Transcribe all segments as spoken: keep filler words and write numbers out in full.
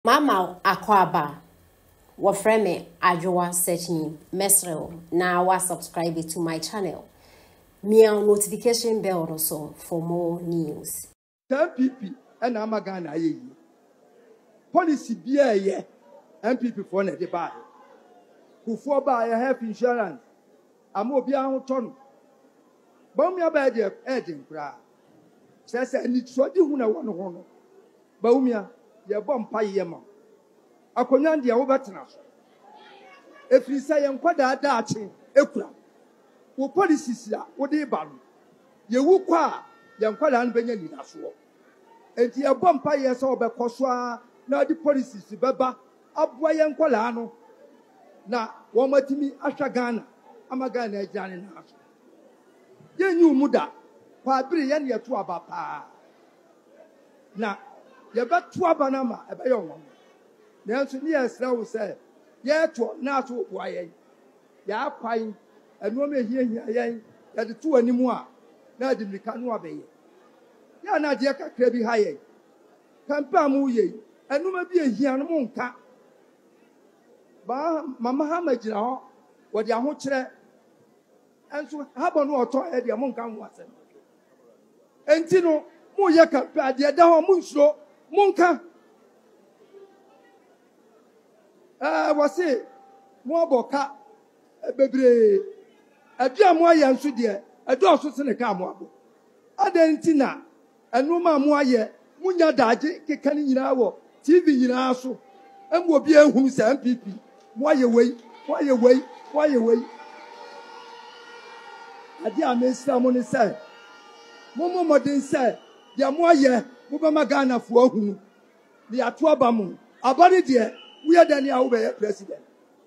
Mama Akwaba, wa frame Ajoa searching Mesrel. Now wa subscribe to my channel. Mia notification bell also for more news. M P P and Amagana ye. Policy be a ye. M P P for the buy. Who for buy a health insurance. Amo be a ton. Baumia by the agent cry. Says I need so do one one. Baumia. Ye bomb pie yama. A conyandia overturned. If you say I'm quite a darting, Ekra. Who policies ya, what they ban. Ye woo qua, young Qualan Benjamin as well. And ye bomb pie saw by Coswa, now the policies, Baba, up by young Qualano. Now, one more to me, Ashagana, Amagana, Janin House. Ye knew Muda, Padri and your two about pa. Now, you bet two banama a young one. The engineer now said, yeah, to not to why. Ya pine, and woman here, yang, that the two anymore. Now the Mikano obey. Ya not yaka crabby high. Campamu ye, and no be a young monka. Ba, Mamma Hamajah, what ya hotre. And so, how about no toy at your monka was it? And Tino, Moyaka, Padia, down Munso. Monka. Ah, was it? More boca. A baby. A dear moya and sudia. A dog in a camwabo. Adentina. A no ma moye. Munya daji, kicking in our T V in our so. And will be a who's M P P. Why away? Why away? Why away? A dear Miss Salmon said. Momo Modin said. Ya moye. Mubamagana for whom the Atuabamu. About it, dear, we are Daniel Obe president.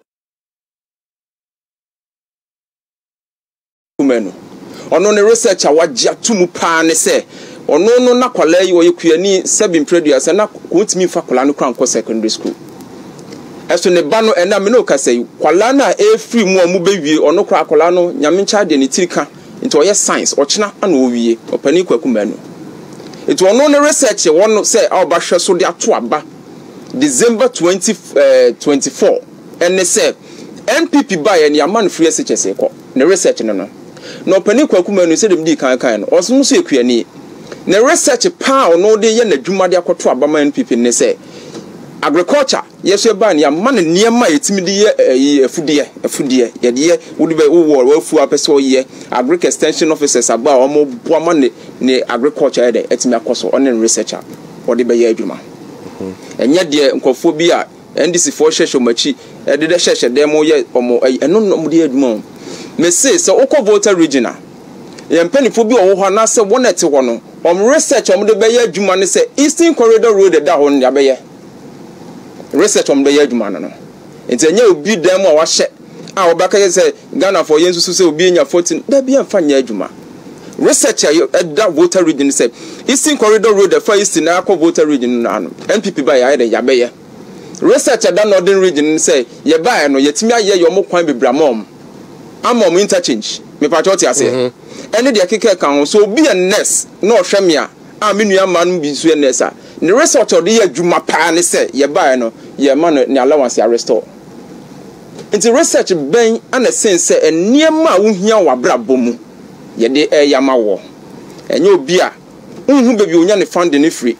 Ono ne research awagya tumu pa ne se ono no na kwala yi oyekuani seven produce na kontimi fa kwala no kran ko secondary school eso ne ba no ena me no kasai kwala na e free mu omu bewie ono kra kwala no nyame ncha de ne tirika nti oye science ochina ana owie opani kwakumanu. It was no research one say our basha so de ato aba December twenty twenty-four and they say N P P buy and your man free S H S A ko ne research no no no pani kwaku say dem di kan kan no oso so ekuani ne research pa no de ye na dwuma de akoto aba man N P P ne say agriculture yes you ban your man niema etimi de ye afudie afudie ye de wo de wo wo afu apeso ye agric extension officers aba omo boama ne ne agriculture de etimi akoso on researcher wo de be ye adwuma enye de nkofo bi a N D C for shesho machi e de de sheshe dem ye omo eno no de adwuma me say so okọ voter regional ye mpanifo bi owo ho na se wonete ho no om research om de be ye adwuma ne se Eastern Corridor Road da ho no ya be ye research on the Yadumano. It's a new bid them or wash it. Our back say Ghana for Yensu will be in your fourteen. There be a fine Yaduma. Researcher at that voter region said Eastern Corridor Road, the first in our voter region, N P P by either Yabaya. Researcher that northern region say, Yabaya no Yetimia ye your more quite be Bramom. I'm on interchange. Me patriotia say. Any the kicker can so be a nest, no Shamia. I mean, your man be Suenessa. The result of the year Juma Pan say, ye buy no, ye man, ni allowance ya restore. Into research ben and a sense say, and near ma unhia wa brabomu, ye de air yamawo. And you beer, unhu baby unyani funding free.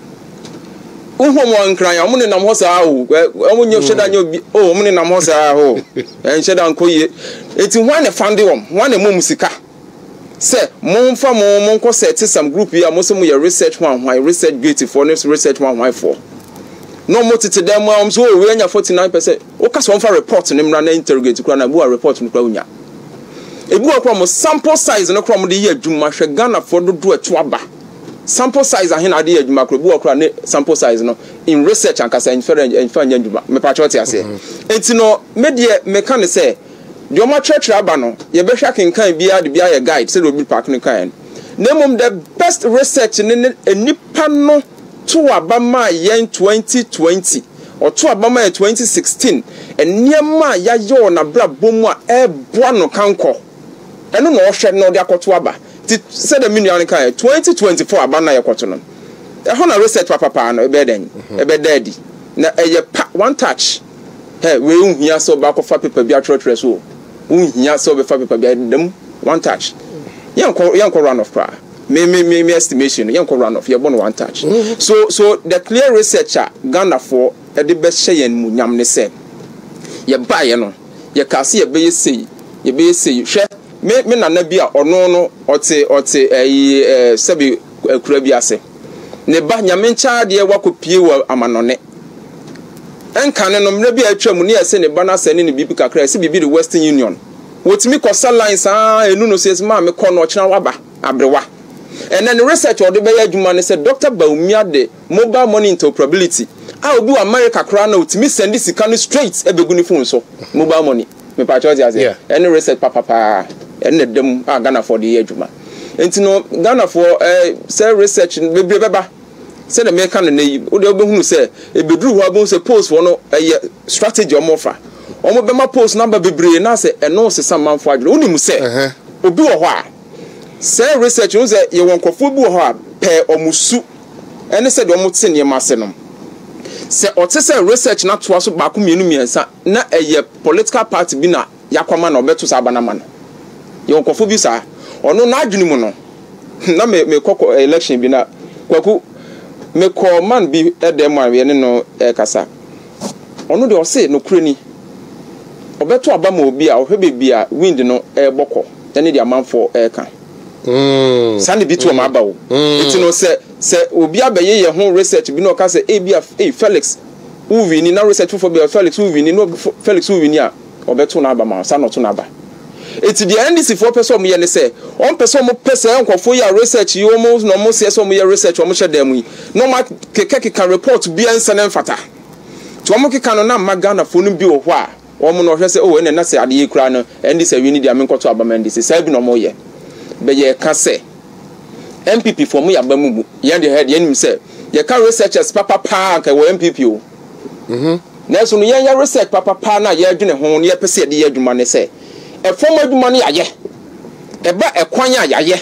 Unhu one cry, I'm on a mosa, when you shed on your oh, money namosa, oh, and shed on koye. It's one a funding one a mumusika. Say, mon for mon mon ko set some group here, most of your research one, why research guilty for next research one, why for. No more to them, I'm so we are forty-nine percent. Okas one for report and run interrogate to crown a report in Cronia. A book from sample size and a crumb the year, Jumasha Ghana for the do a twaba. Sample size and idea, Macro book sample size no in research and Casa inference and find me patriotia say. It's no media mechanic say. The Oma Church Rabano, ye be shaking kind be a be a guide, said will be parking kind. Name the best research in a nipano to Abama yen twenty twenty or to Abama in twenty sixteen, and near my ya yo na bra bomwa e buano kanko. And no shed no de akotuaba. Said the million kind twenty twenty-four Abana yakotono. The Hona research papa no e be den, e be daddy. na eye one touch hey we unhia so ba ko fa paper bi atrotire so unhia so be fa paper bi dem one touch yanko yanko run off pra me me me, me estimation yanko run off you born one touch mm-hmm. so so the clear researcher Ghana for e de be hye yan mu nyam ne se ye ba ye no ye ka se ye be ye sei ye be ye sei hwe me me nana bi a ono no ote ote eh sebi akura bi ase ne ba nyame ncha de wakopie wa amanone enkane no mre bi atwam ne yese ne ba na sene ne bibi kakra se bibi the Western Union wotimi kosa lines ah enu no says ma me kɔ no kyena waba abrewa and then the research or the be adwuma ne said Doctor Baumia de mobile money interoperability ah obi wa America kra na wotimi send sika no straight ebegu ni phone so mobile money me pa choose as yeah any research papa pa and dem ah Ghana for the adwuma enti no Ghana for eh say research bebre beba say the American na yi o de obehunu say ebedru ho abon say post for no eh strategy o mo fa omo be ma post number bebre na say eno se samanfo adwere onimu say obi wo ho a say research on say ye won kofo bi wo ho a pe omusu ene say de omo te ne ma se no say ote say research na to aso ba ko mienu miensa na eye political party bi na yakwama na obeto sa abana ma no ye won kofo bi sa ono na adwene mu no na me me kokko election bi na kwaku me call man bi edem a ye ne no e kasa ono de o say no kurani obeto abama obi a ohwe bi a wind no e bokọ ene de amanfo e ka mm sane bi to ma aba wo enti no se se obi abaye ye ho research bi no ka se e bi a e Felix uvi ni na research for bi Felix uvi ni no Felix uvi ni a obeto na aba ma sa no to na aba enti de N D C for person ye ne se on person mo pese enkofo ya research yo mo no mo se so mo ye research o mo hye dem yi no ma keke ka report bi ansa na mfata to mo keka no na magana fo no bi wo ho a omo no hwese o ene na se ade yekura no endi se wi ni dia menkoto abamandi se sai bi no mo ye be ye ka se M P P for mo ya bamumu ye de head ye nim se ye ka researchers papa pa ka wo M P P o mhm na so no ye ya research papa pa na ye adwene ho ne ye pese de ye adwuma ne se e form adwuma no ya ye e ba e kwan ya ye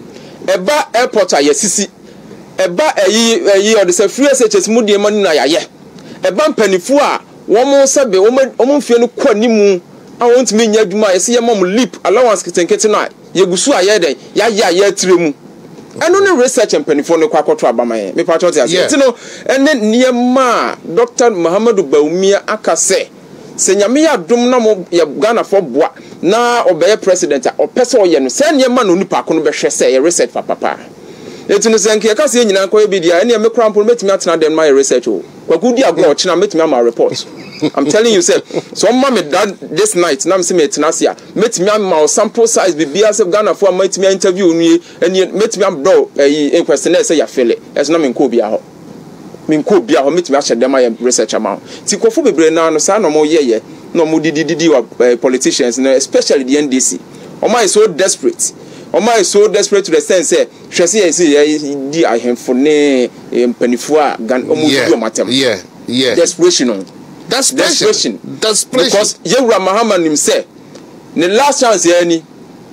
e ba airport ya sisi e ba eyi eyi o de se free researchers mu de mani na ya ye e ba mpanifu a womo sabe womo mfie no kwa nimu a wontimi nya adwuma ese ye mom lip allowance kitenkete na ye gusu aye den ya ya ya tiremu eno ne research empanifo no kwa koto abamaye me pa chote ase ti no ene niema Doctor Muhammadu Baumia akase se nyame ya dum na mo ya Ghana for boa na obeye president a opese oye no se niema no nipa ko no behwe se ye research papa papa eti no senke ya kase nyina ko ebidia ene me krampo metimi atena den my research o kwagudi agro china metimi ama report I'm telling you, sir. So, I'm done this night. Now, I'm saying, Tenasia, met me my sample size, be B S F Ghana for met me interview me, and yet met me bro, a questionnaire say, I feel it. As no mean, Kobia. Mean, Kobia, meet me after them, my research amount. Tikofu be brain now, no son, no more, yeah, no more did politicians, especially the N D C. Or my so desperate. Or my so desperate to the sense, say, Chassis, I see, I am for ne, Penifua, Gan, almost yeah, yeah, desperation. That's desperation. That's because Yewra Muhammad himself, the last chance any.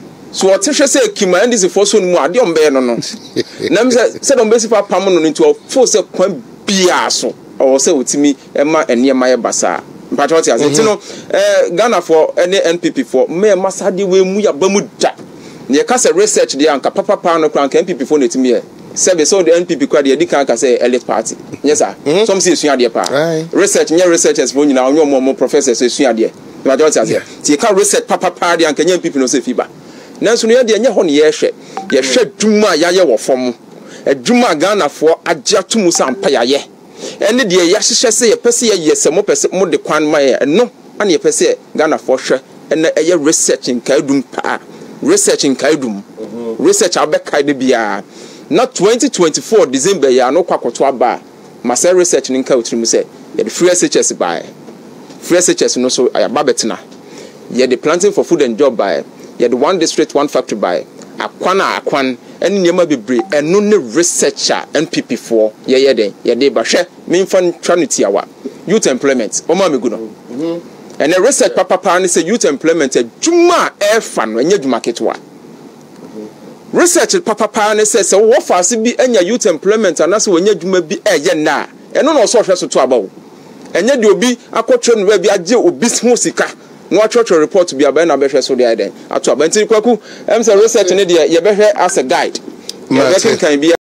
So what Tisha say, Kima and this is for soon more. Don't bear no no. Nam said on basic permanent into a force of point biaso or say with me, Emma and Nehemiah Basa. Patriotic as you know, Ghana for any N P P for me, Masadi we muya bamuja. Near Casa research the Anka Papa Pano Crank N P P for it to me. Seven so the N P P quite the Dikanka say elite party. Yes, sir. Some see you dear pa. Research, near researchers for you now, no more professors, so you dear. Majority as you can't research Papa Party and Kenyan people no say fever. Now, so near the Yahon Yeshe, Yeshe Juma Yaya or form a Juma Ghana for a Jatumusa and Payaye. And the dear Yasha say a Pessia, yes, some more more the Quan Maya, and no, and your Pessia Ghana for sure, and a researching Kaidum pa, researching Kaidum, research Albert Kaidibia. Not twenty twenty-four December ya no kwakotwa ba masa research ninka otrim say ye the free S H S by free S H S no so ayaba betena ye the planting for food and job by ye the one district one factory by akwana akwan eni nyema bebre eno ne researcher N P P for ye ye den ye de ba hwe me fan trinity awa youth employment o ma me gu no and the research papa pa ne say youth employment adwuma e fa no enya dwuma ketwa. Research papa pa ne says so what fast be enya youth employment and so when you be e ye na eno no so hwe so to abawo enye de obi akotwe no ba bi agye obi ho sika no church report bi aba na behwe so de aden ato aba nti kwaku em say research ne de ye behwe as a guide ye be kan bi